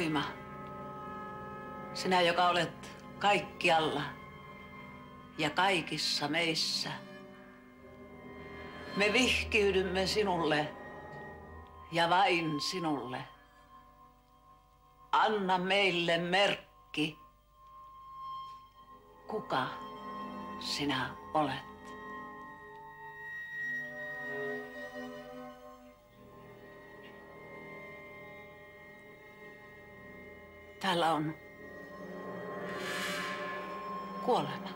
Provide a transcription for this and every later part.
voima. Sinä, joka olet kaikkialla ja kaikissa meissä. Me vihkiydymme sinulle ja vain sinulle. Anna meille merkki, kuka sinä olet. Täällä on kuolema.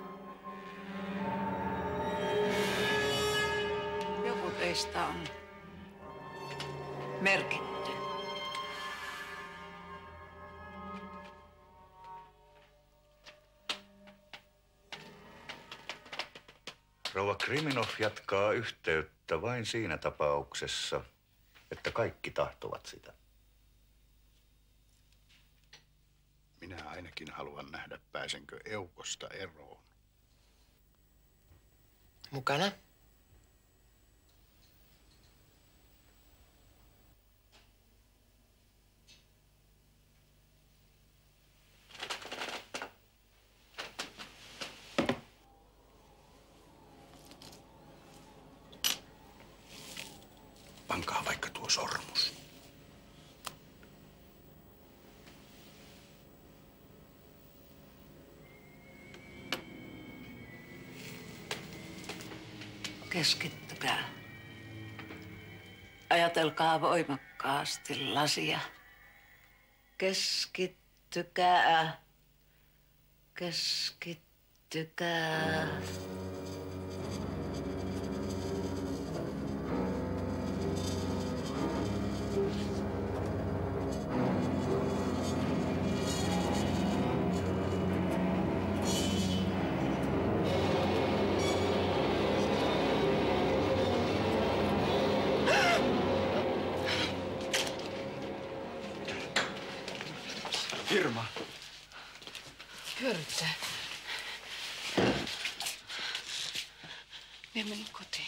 Joku teistä on merkitty. Rouva Kriminov jatkaa yhteyttä vain siinä tapauksessa, että kaikki tahtovat sitä. Minä ainakin haluan nähdä, pääsenkö Eukosta eroon. Mukana? Pankaa vaikka tuo sormus. Keskittykää. Ajatelkaa voimakkaasti lasia. Keskittykää. Keskittykää. Irma. Pyöryttää. Minä menin kotiin.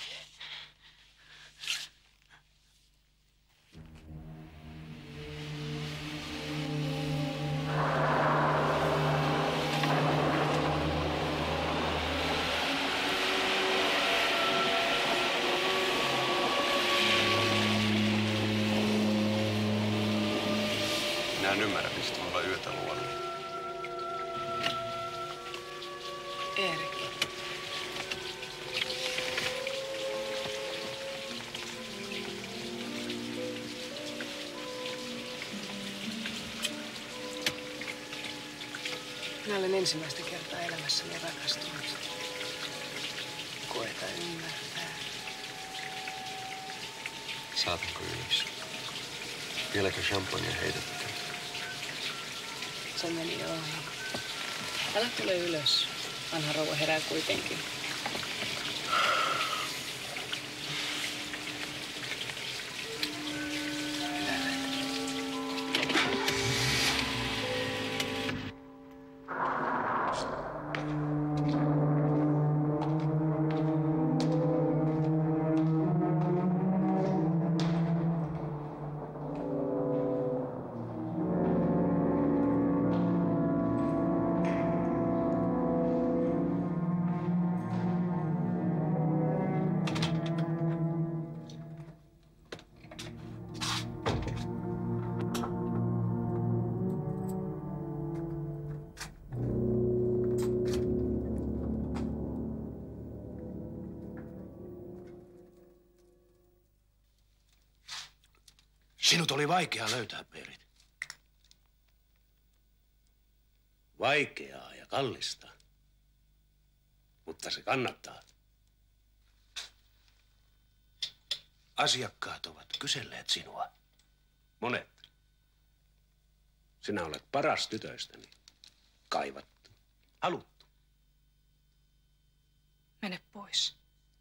Minä en ymmärrä, mistä voi olla yötä luonut. Erik. Minä olen ensimmäistä kertaa elämässäni rakastunut. Koeta ymmärtää. Saatanko ylös? Vieläkö champagnea heitätte? Se meni jo ohi. Älä tule ylös. Vanha rouva herää kuitenkin. Sinut oli vaikea löytää, Berit. Vaikeaa ja kallista, mutta se kannattaa. Asiakkaat ovat kyselleet sinua. Monet. Sinä olet paras tytöistäni. Kaivattu. Haluttu. Mene pois.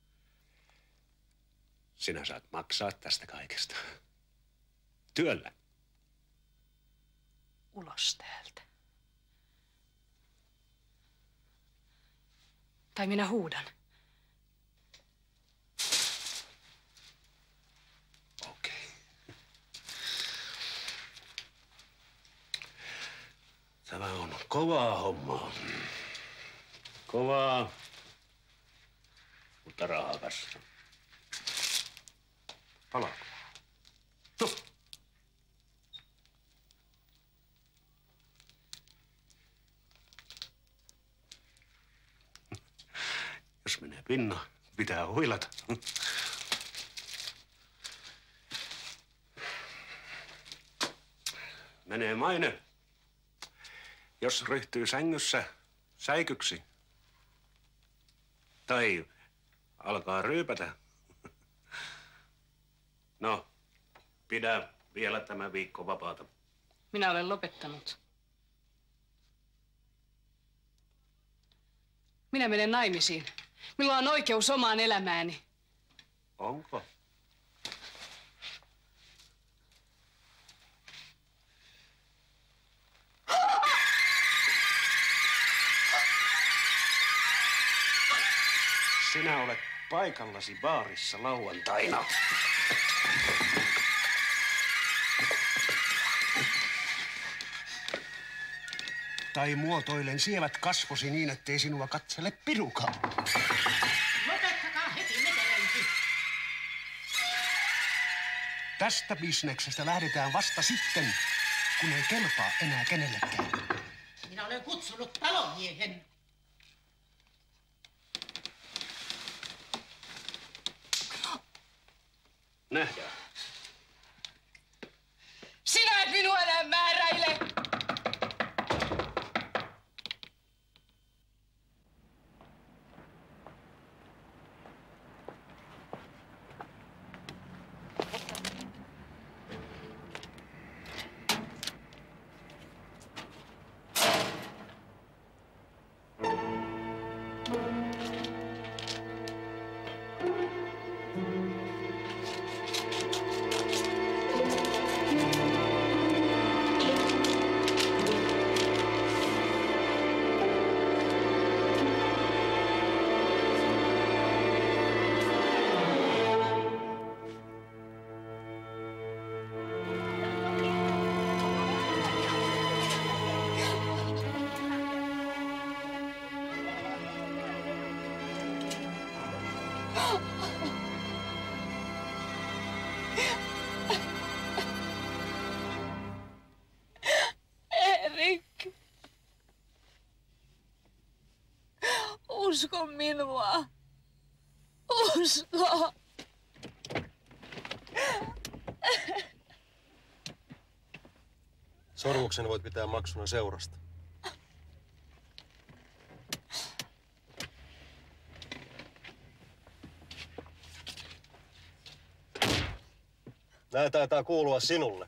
Sinä saat maksaa tästä kaikesta. Työllä. Ulos täältä. Tai minä huudan. Okei. Kovaa hommaa. Kovaa, mutta rahakassa. Palaako? No. Jos menee pinna, pitää huilata. Menee maine, jos ryhtyy sängyssä säikyksi tai alkaa ryypätä. No, pidä vielä tämä viikko vapaata. Minä olen lopettanut. Minä menen naimisiin. Minulla on oikeus omaan elämääni. Onko? Sinä olet paikallasi baarissa lauantaina. Tai muotoilen sievät kasvosi niin, ettei sinua katsele pirukaan. Lopettakaa heti metelöinti. Tästä bisneksestä lähdetään vasta sitten, kun ei kelpaa enää kenellekään. Minä olen kutsunut talonmiehen. Nähdään. Sinä et minua enää määräile! Erik. Usko minua. Usko. Sormuksen voit pitää maksuna seurasta. Nää taitaa kuulua sinulle.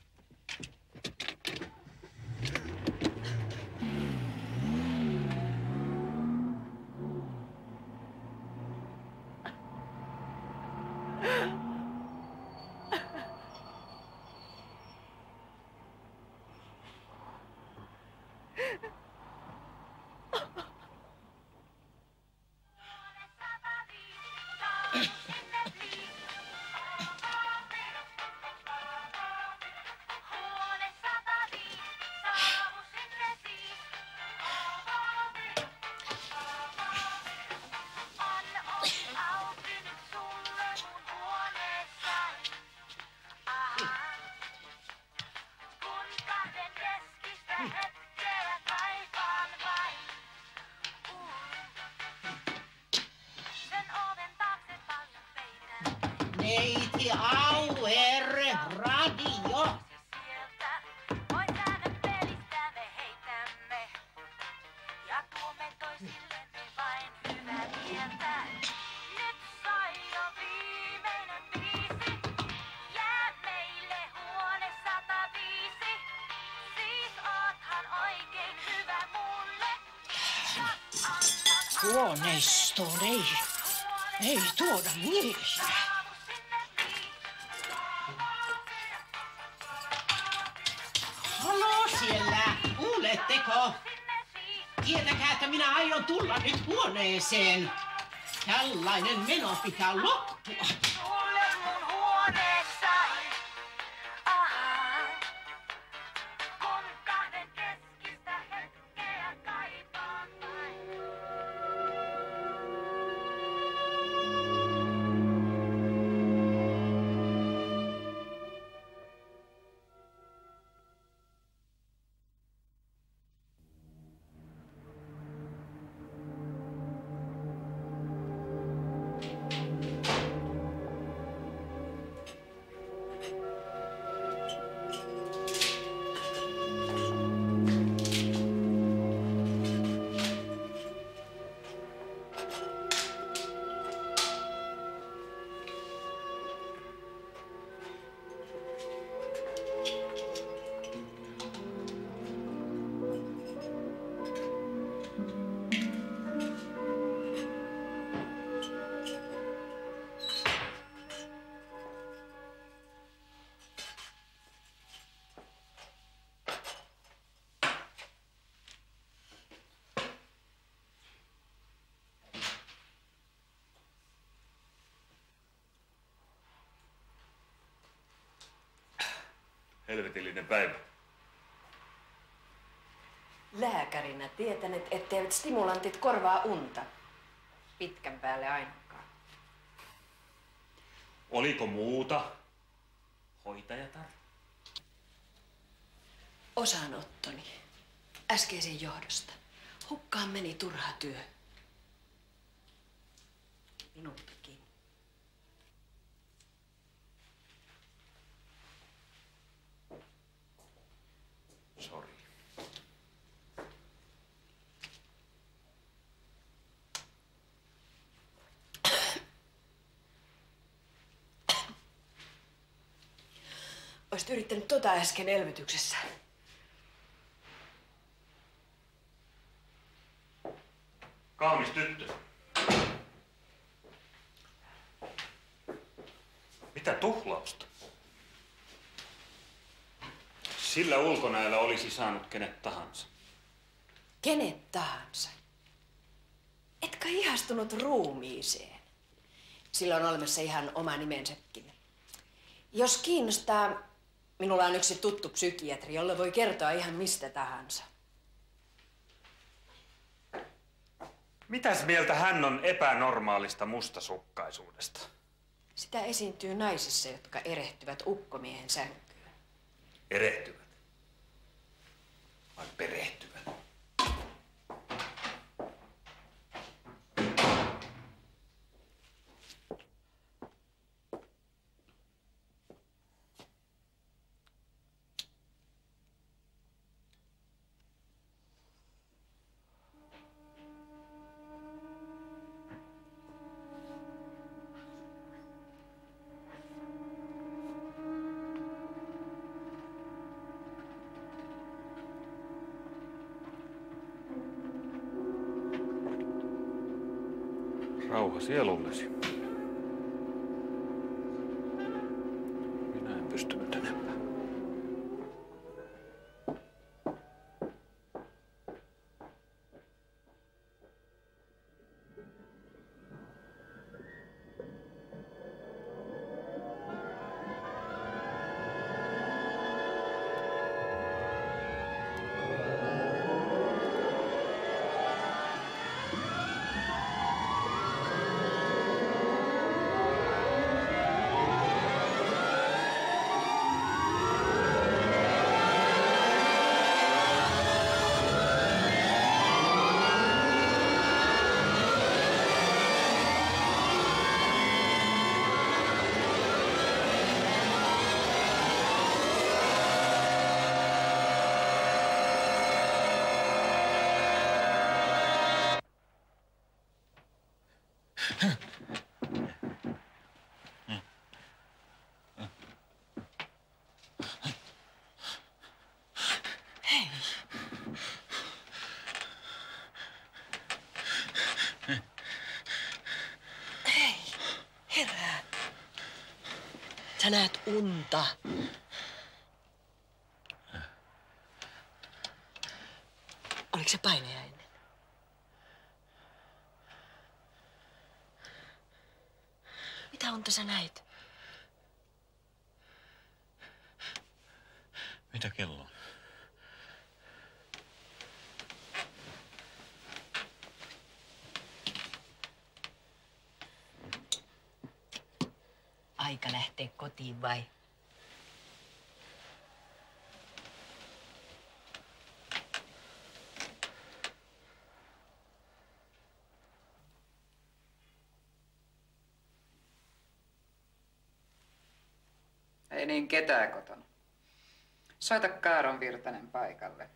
Neiti Auer, radio. Huoneistoon ei tuoda miestä. Haloo siellä, kuuletteko? Tietäkää, että minä aion tulla nyt huoneeseen. Tällainen meno pitää loppua. Helvetillinen päivä. Lääkärinä tietänet, etteivät stimulantit korvaa unta. Pitkän päälle ainakaan. Oliko muuta? Hoitajatar? Osanottoni. Äskeisen johdosta. Hukkaan meni turha työ. Minultakin. Sori. Olisit yrittänyt tota äsken elvytyksessä. Kaunis tyttö. Mitä tuhlausta? Sillä ulkonäöllä olisi saanut kenet tahansa. Kenet tahansa. Etkä ihastunut ruumiiseen. Sillä on olemassa ihan oma nimensäkin. Jos kiinnostaa, minulla on yksi tuttu psykiatri, jolle voi kertoa ihan mistä tahansa. Mitäs mieltä hän on epänormaalista mustasukkaisuudesta? Sitä esiintyy naisissa, jotka erehtyvät ukkomiehen sänkyyn. Erehtyvät? Vai perehtyvät? Rauha sielullesi. Minä en pystynyt enempää. Sä näet unta. Oliko se painajainen? Mitä unta sä näit? Mitä kello on? Aika lähteä kotiin vai? Ei niin ketään kotona. Soita Kaaron Virtanen paikalle.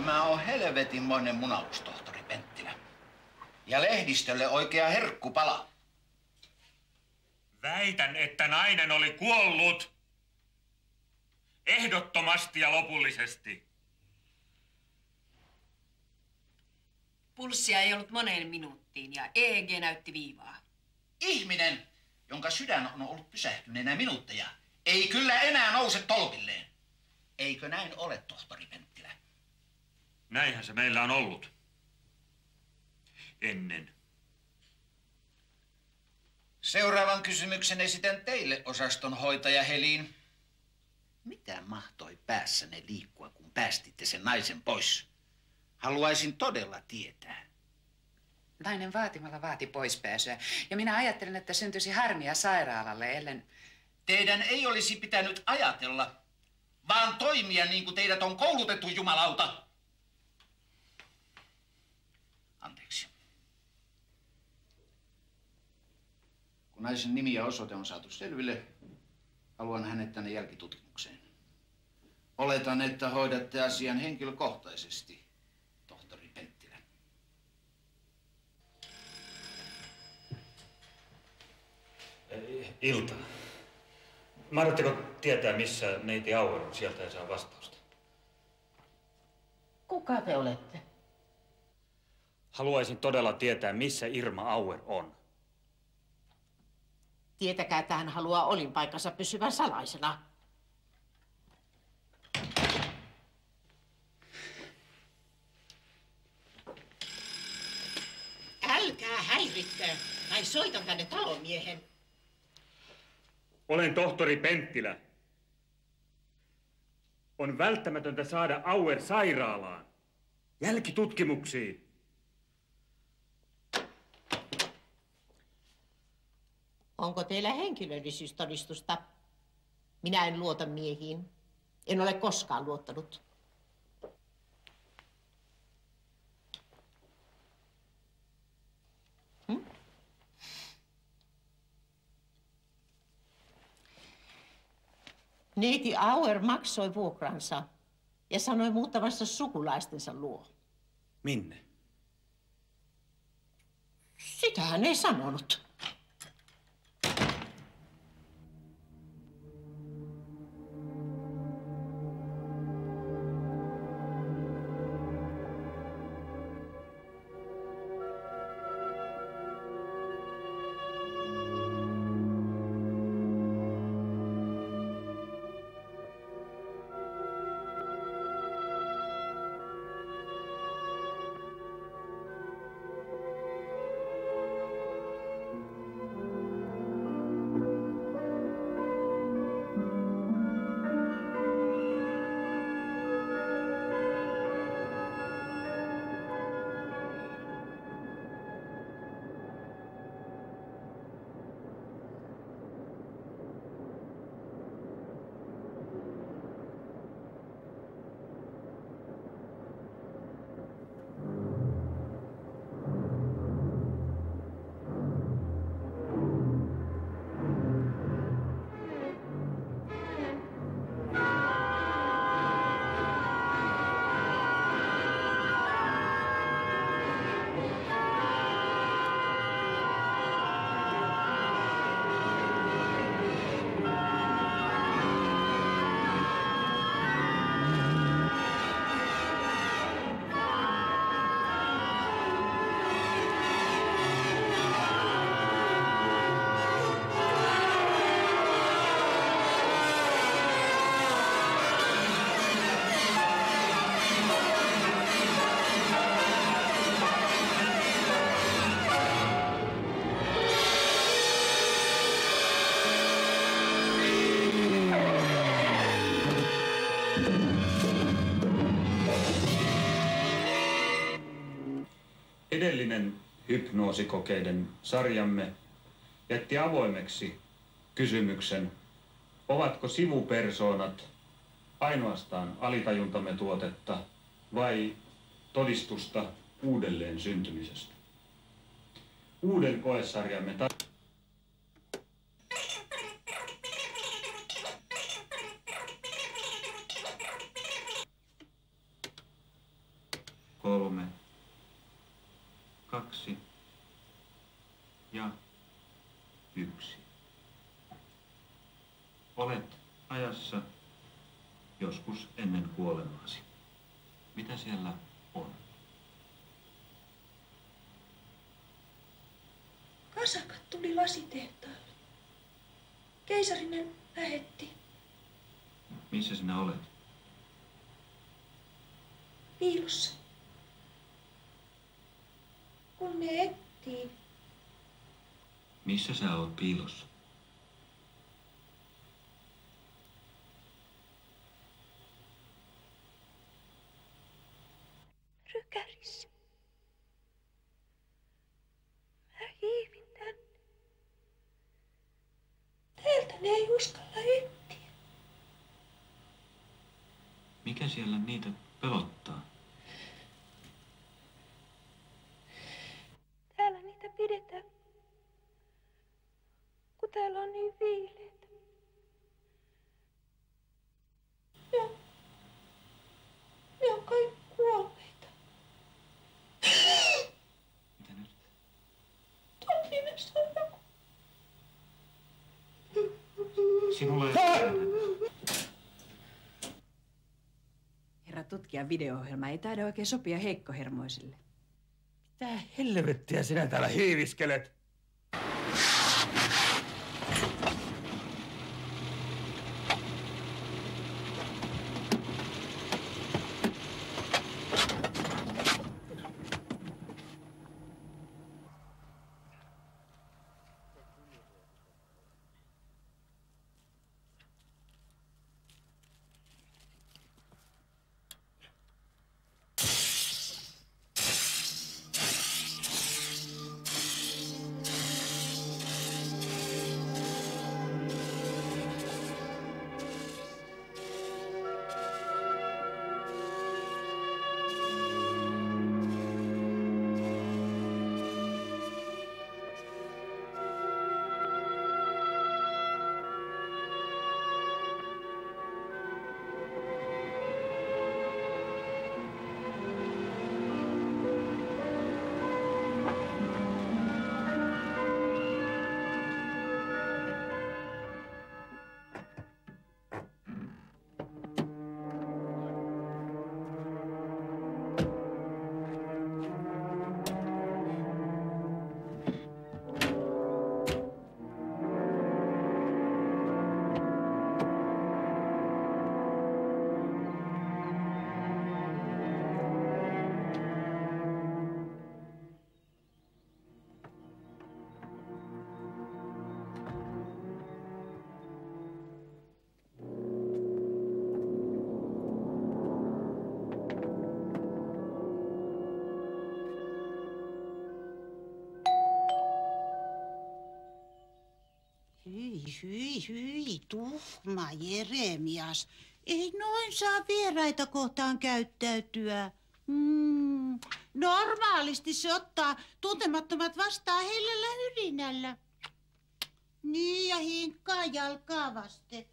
Tämä on helvetinmoinen munaus, tohtori Penttilä. Ja lehdistölle oikea herkkupala. Väitän, että nainen oli kuollut. Ehdottomasti ja lopullisesti. Pulssia ei ollut moneen minuuttiin ja EEG näytti viivaa. Ihminen, jonka sydän on ollut pysähtyneenä minuutteja, ei kyllä enää nouse tolpilleen. Eikö näin ole, tohtori Penttilä? Näinhän se meillä on ollut. Ennen. Seuraavan kysymyksen esitän teille, osastonhoitaja Helin. Mitä mahtoi päässänne liikkua, kun päästitte sen naisen pois? Haluaisin todella tietää. Nainen vaatimalla vaati poispääsyä. Ja minä ajattelin, että syntyisi harmia sairaalalle, ellen... Teidän ei olisi pitänyt ajatella, vaan toimia niin kuin teidät on koulutettu, jumalauta. Anteeksi. Kun naisen nimi ja osoite on saatu selville, haluan hänet tänne jälkitutkimukseen. Oletan, että hoidatte asian henkilökohtaisesti, tohtori Penttilä. Ilta. Mahdatteko tietää, missä neiti Auer on? Sieltä ei saa vastausta. Kuka te olette? Haluaisin todella tietää, missä Irma Auer on. Tietäkää, että hän haluaa olinpaikkansa pysyvän salaisena. Älkää häiritkö, tai soitan tänne talonmiehen. Olen tohtori Penttilä. On välttämätöntä saada Auer sairaalaan. Jälkitutkimuksiin. Onko teillä henkilöllisyystodistusta? Minä en luota miehiin. En ole koskaan luottanut. Neiti Auer maksoi vuokransa ja sanoi muuttavansa sukulaistensa luo. Minne? Sitä hän ei sanonut. Edellinen hypnoosikokeiden sarjamme jätti avoimeksi kysymyksen, ovatko sivupersoonat ainoastaan alitajuntamme tuotetta vai todistusta uudelleen syntymisestä. Uuden koesarjamme 3, 2 ja 1. Olet ajassa joskus ennen kuolemaasi. Mitä siellä on? Kasakat tuli lasitehtaalle. Keisarinen lähetti. Missä sinä olet? Piilossa. Kun ne etsii. Missä sä oot piilossa? Rykärissä. Mä hiivin tänne. Täältä ne ei uskalla etsiä. Mikä siellä niitä pelottaa? Täällä niitä pidetään, kun täällä on niin viileitä. Ja ne on kaikki kuolleita. Mitä nyt? Tuon nimessä on joku. Sinulla ei... Herra tutkijan video-ohjelma ei taida oikein sopia heikkohermoisille. Mitä helvettiä sinä täällä hiiviskelet? Hyi, tuhma Jeremias. Ei noin saa vieraita kohtaan käyttäytyä. Normaalisti se ottaa tuntemattomat vastaan hellällä hyrinällä. Niin, ja hinkkaa jalkaa vasten.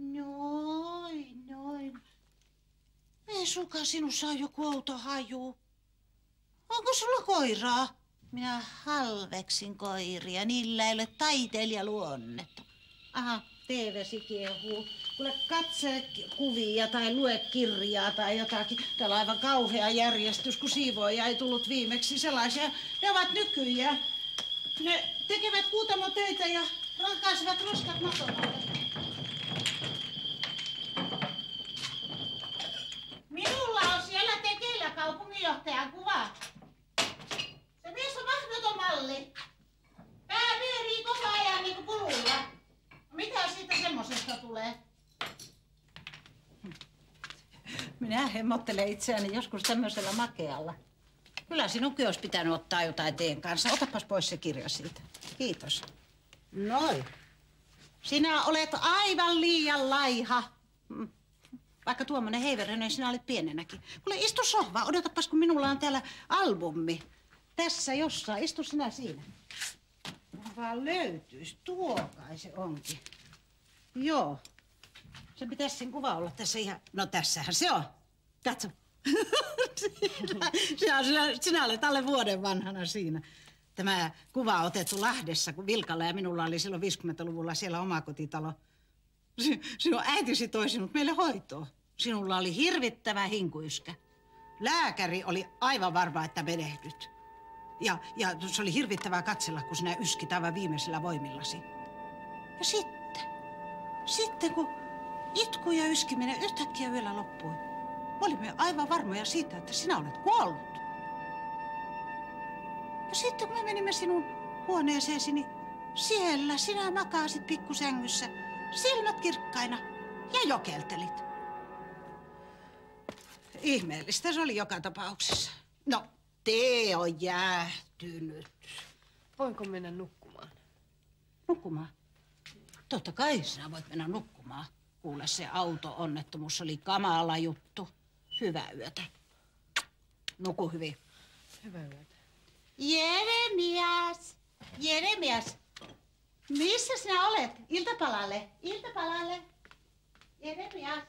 Noin. Suka, sinussa on joku outo haju. Onko sulla koiraa? Minä halveksin koiria, niillä ei ole taiteilijaluonnetta. Aha, TV-si kiehuu. Kuule, katse kuvia tai lue kirjaa tai jotakin. Täällä on aivan kauhea järjestys, kun siivoja ei tullut viimeksi sellaisia. Ne ovat nykyjä. Ne tekevät kuutamotöitä ja rankaisevat roskat maton alle. Minulla on siellä tekeillä kaupunginjohtajan kuva. Se mies on mahdoton malli. Pää pyörii koko ajan niin kuin pululla. Mitä siitä semmosesta tulee? Minä hemmottelen itseäni joskus tämmöisellä makealla. Kyllä sinunkin olisi pitänyt ottaa jotain teen kanssa. Otapas pois se kirja siitä. Kiitos. Noin. Sinä olet aivan liian laiha. Vaikka tuommoinen heiveröinen sinä olet pienenäkin. Kuule, istu sohvaan. Odotapas, kun minulla on täällä albumi. Tässä jossain. Istu sinä siinä. Vaan löytyisi. Tuo kai se onkin. Joo. Se pitäisi sen kuva olla tässä ihan... No tässähän se on. Katso. Sinä olet alle vuoden vanhana siinä. Tämä kuva on otettu Lahdessa, kun Vilkalla ja minulla oli silloin 50-luvulla siellä omakotitalo. Sinun äitisi toi sinut meille hoitoon. Sinulla oli hirvittävä hinkuyskä. Lääkäri oli aivan varma, että menehdyt. Ja se oli hirvittävää katsella, kun sinä yskit aivan viimeisillä voimillasi. Ja sitten kun itku ja yskiminen yhtäkkiä yöllä loppui, olimme aivan varmoja siitä, että sinä olet kuollut. Ja sitten kun me menimme sinun huoneeseesi, niin siellä sinä makaasit pikkusängyssä, silmät kirkkaina ja jokeltelit. Ihmeellistä se oli joka tapauksessa. No, tee on jäähtynyt. Voinko mennä nukkumaan? Nukkumaan? Totta kai sinä voit mennä nukkumaan. Kuule, se auto-onnettomuus oli kamala juttu. Hyvää yötä. Nuku hyvin. Hyvää yötä. Jeremias! Jeremias! Missä sinä olet? Iltapalalle. Iltapalalle. Jeremias.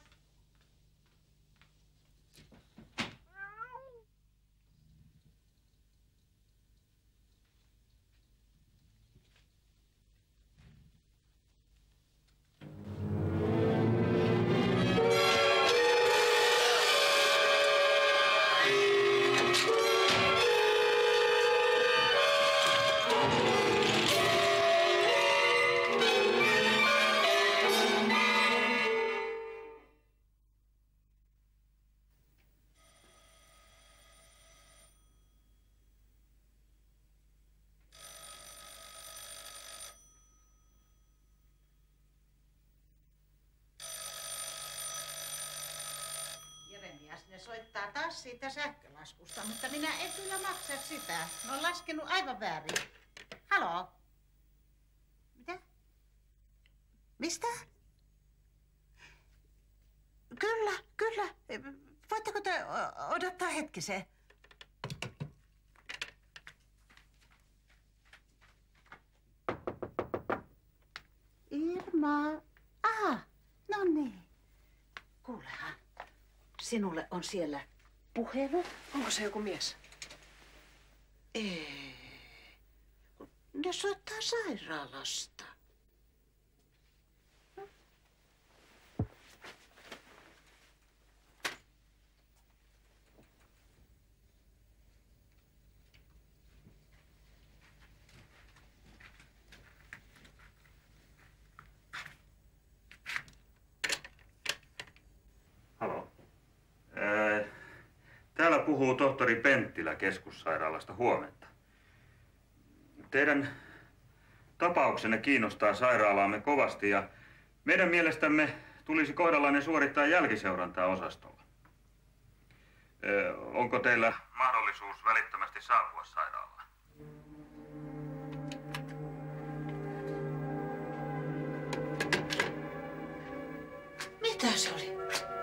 Ne soittaa taas siitä sähkölaskusta, mutta minä en kyllä maksa sitä. Ne on laskenut aivan väärin. Haloo? Mitä? Mistä? Kyllä, kyllä. Voitteko te odottaa hetkisen? Irma. No niin. Kuulehan. Sinulle on siellä puhelu. Onko se joku mies? Ei. Ne soittaa sairaalasta. Halo. Täällä puhuu tohtori Penttilä keskussairaalasta. Huomenta. Teidän tapauksenne kiinnostaa sairaalaamme kovasti ja meidän mielestämme tulisi kohdallanne suorittaa jälkiseurantaa osastolla. Onko teillä mahdollisuus välittömästi saapua sairaalaan? Mitä se oli?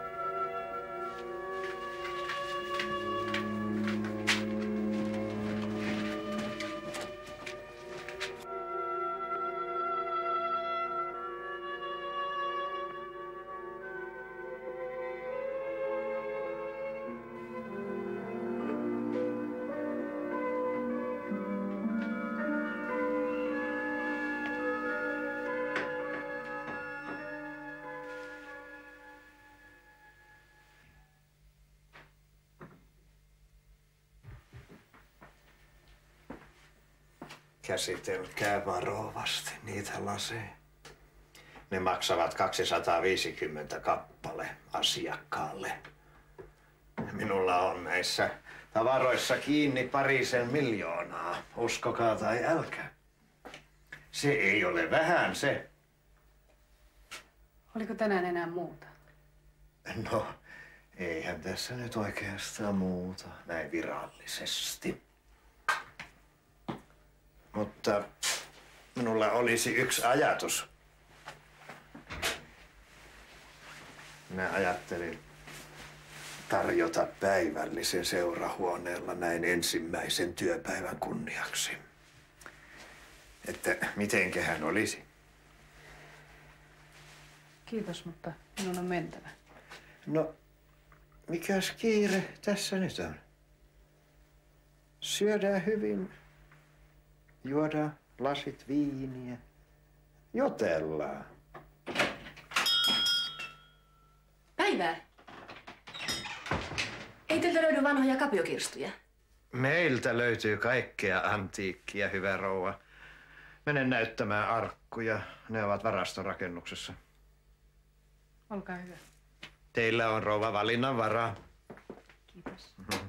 Käsitelkää varovasti niitä laseja. Ne maksavat 250 kappale asiakkaalle. Minulla on näissä tavaroissa kiinni 200 miljoonaa. Uskokaa tai älkää. Se ei ole vähän se. Oliko tänään enää muuta? No, eihän tässä nyt oikeastaan muuta näin virallisesti. Mutta minulla olisi yksi ajatus. Minä ajattelin tarjota päivällisen seurahuoneella näin ensimmäisen työpäivän kunniaksi. Että mitenköhän olisi? Kiitos, mutta minun on mentävä. No, Mikäs kiire tässä nyt on? Syödään hyvin, juodaan lasit viiniä, jutellaan. Päivää. Ei teiltä löydy vanhoja kapiokirstuja. Meiltä löytyy kaikkea antiikkia, hyvä rouva. Menen näyttämään arkkuja. Ne ovat varastorakennuksessa. Olkaa hyvä. Teillä on rouva valinnan varaa. Kiitos. Mm-hmm.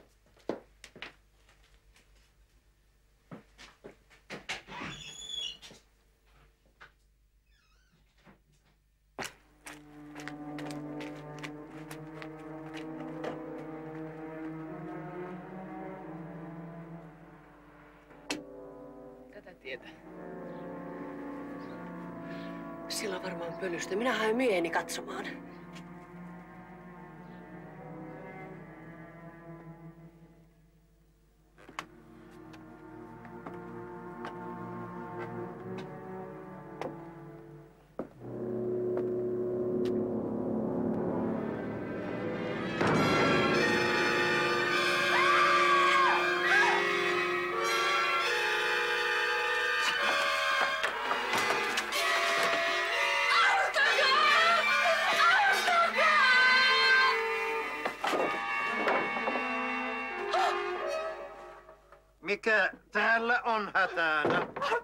Tätä tietä. Sillä on varmaan pölystä. Minä haen mieheni katsomaan. Mikä täällä on hätänä?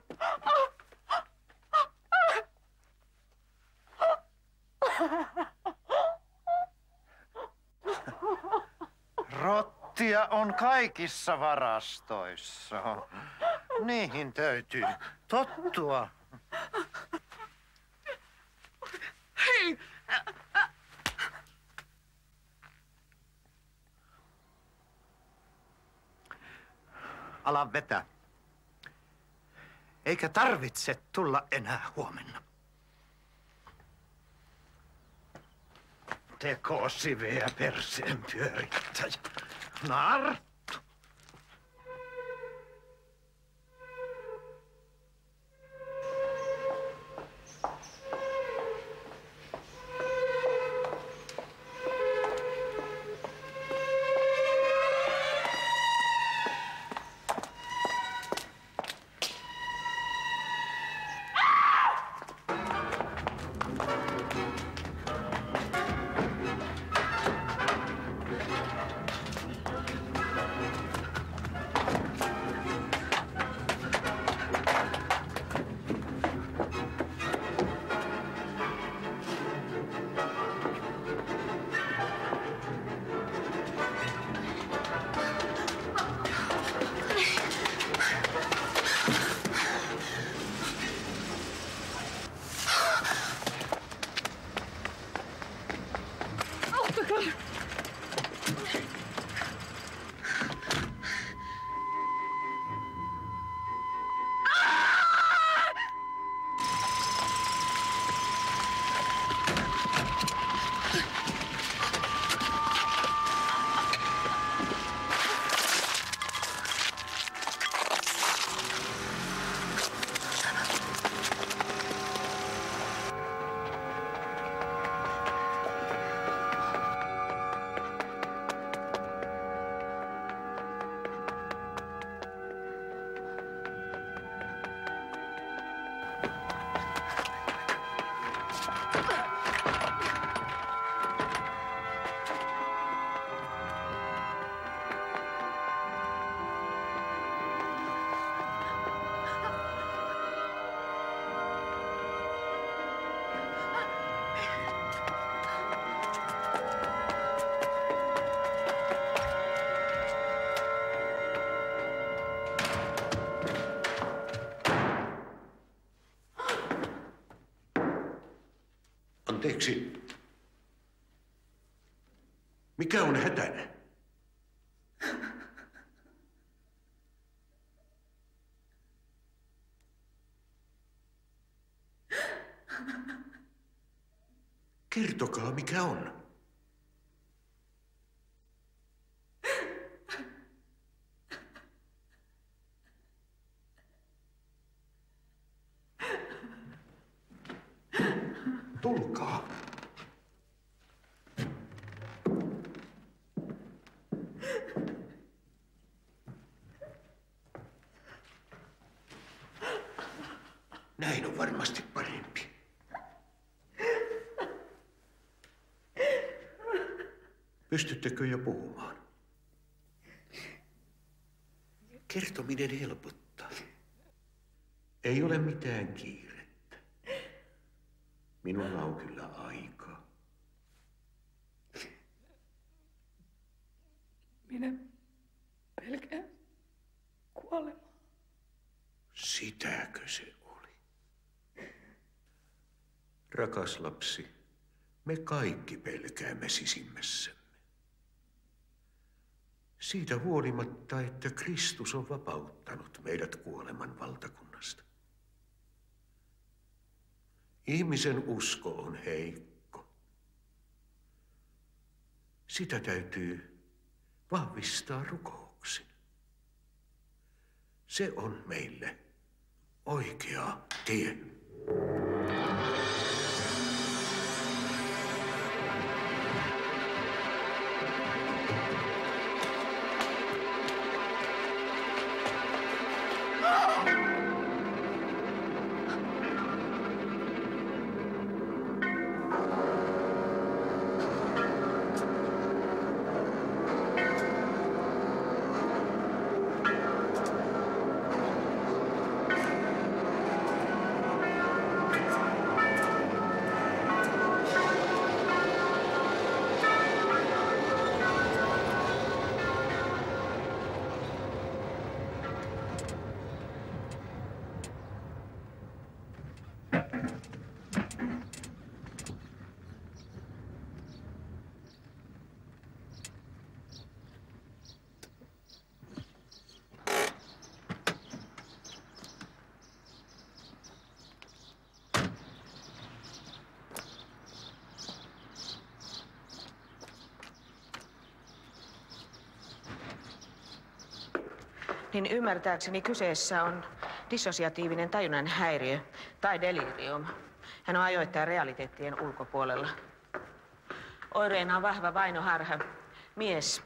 Rottia on kaikissa varastoissa. Niihin täytyy tottua. Hei! Ala vetää. Eikä tarvitse tulla enää huomenna. Tekosiveä perseen pyörittäjä. Narttu. Anteeksi. Mikä on hätänä? Kertokaa, mikä on. Tulkaa. Näin on varmasti parempi. Pystyttekö jo puhumaan? Kertominen helpottaa. Ei ole mitään kiirettä. Minulla on kyllä aikaa. Minä pelkään kuolemaa. Sitäkö se oli? Rakas lapsi, me kaikki pelkäämme sisimmässämme. Siitä huolimatta, että Kristus on vapauttanut meidät kuoleman valtakunnasta. Ihmisen usko on heikko. Sitä täytyy vahvistaa rukouksin. Se on meille oikea tie. Niin ymmärtääkseni kyseessä on dissosiatiivinen tajunnan häiriö tai delirium. Hän on ajoittain realiteettien ulkopuolella. Oireena on vahva vainoharha. Mies.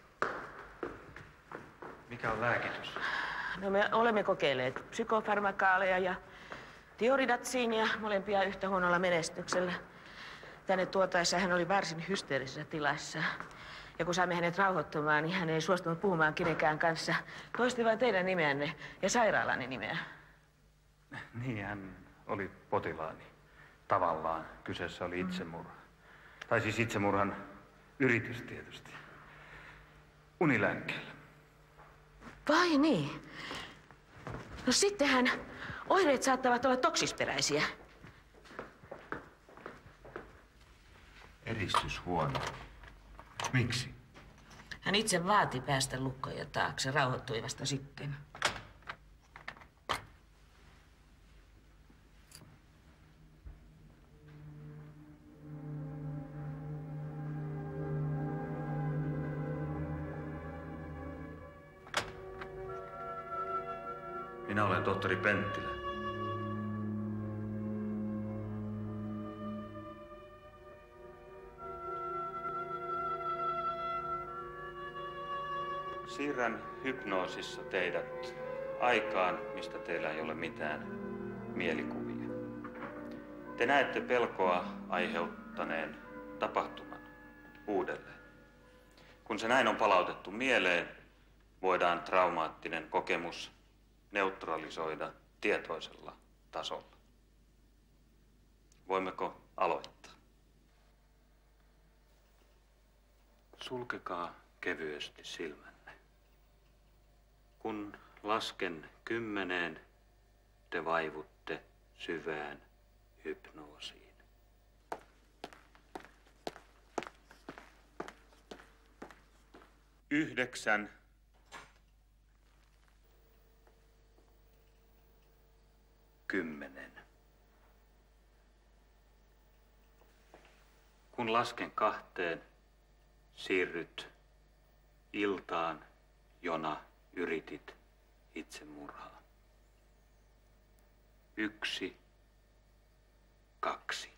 Mikä on lääkitys? No me olemme kokeilleet psykofarmakaaleja ja tioridatsiinia, molempia yhtä huonolla menestyksellä. Tänne tuotaessa hän oli varsin hysteerisessä tilassa. Ja kun saimme hänet rauhoittumaan, niin hän ei suostunut puhumaan kenenkään kanssa. Toisti vain teidän nimeänne ja sairaalani nimeä. Niin, hän oli potilaani. Tavallaan kyseessä oli itsemurha. Tai siis itsemurhan yritys tietysti. Unilääkkeellä. Vai niin? No sittenhän oireet saattavat olla toksisperäisiä. Eristys huono. Miksi? Hän itse vaati päästä lukkojen taakse, rauhoittui vasta sitten. Minä olen tohtori Penttilä. Siirrän hypnoosissa teidät aikaan, mistä teillä ei ole mitään mielikuvia. Te näette pelkoa aiheuttaneen tapahtuman uudelleen. Kun se näin on palautettu mieleen, voidaan traumaattinen kokemus neutralisoida tietoisella tasolla. Voimmeko aloittaa? Sulkekaa kevyesti silmänne. Kun lasken 10, te vaivutte syvään hypnoosiin. 9. 10. Kun lasken 2, siirryt iltaan, jona yritit itsemurhaa. 1, 2.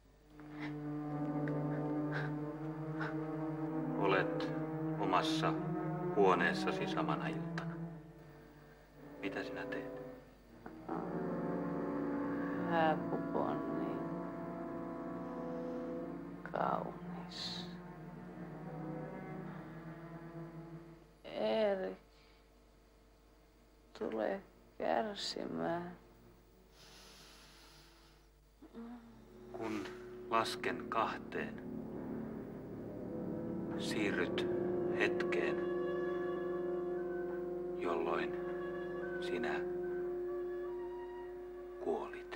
Olet omassa huoneessasi samana iltana. Mitä sinä teet? hääpuku on niin kaunis. Erik, tule kärsimään. Kun lasken 2, siirryt hetkeen, jolloin sinä kuolit.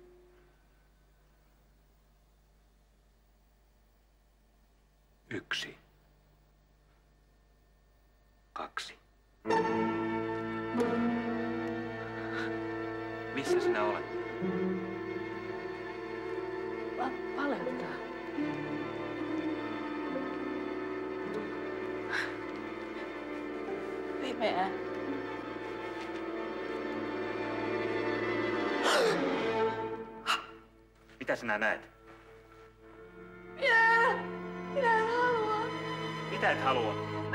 1, 2. Missä sinä olet? Valentaa. Pimeä. Mitä sinä näet? Minä en halua. Mitä et halua?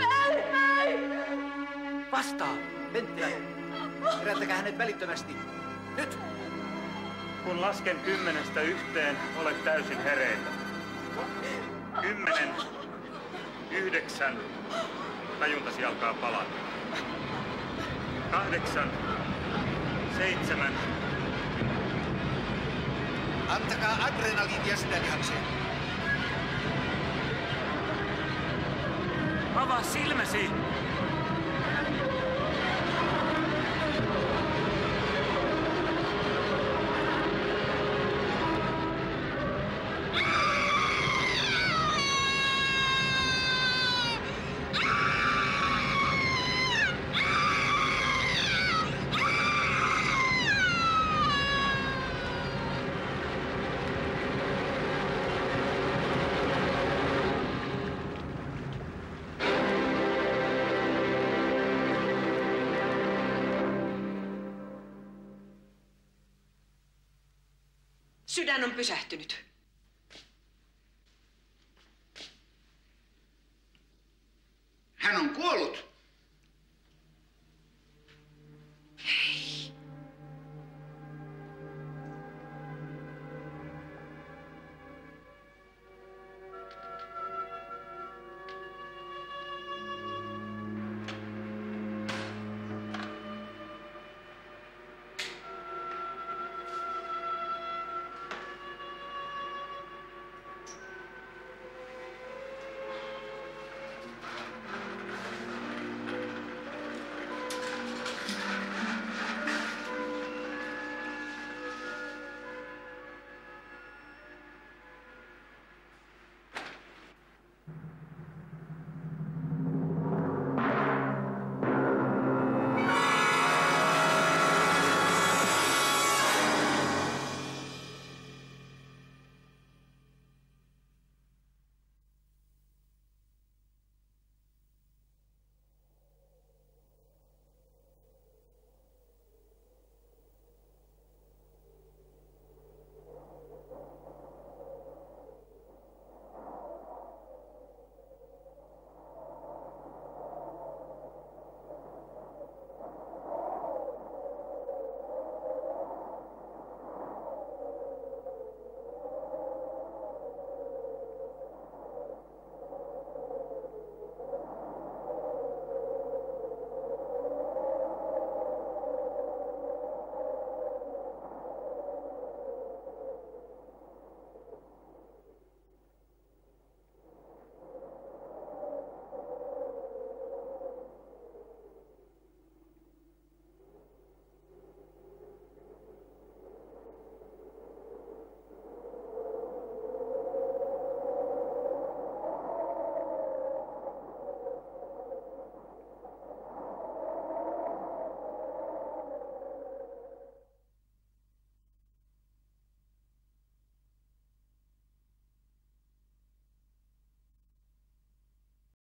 Vastaa! Penttilä! Herättäkää hänet välittömästi! Nyt! Kun lasken 10:1, olet täysin hereillä. 10, 9, tajuntasi alkaa palata. 8, 7. Antakaa adrenaliinia sydänlihakseen. Avaa silmäsi! Sydän on pysähtynyt. Hän on kuollut.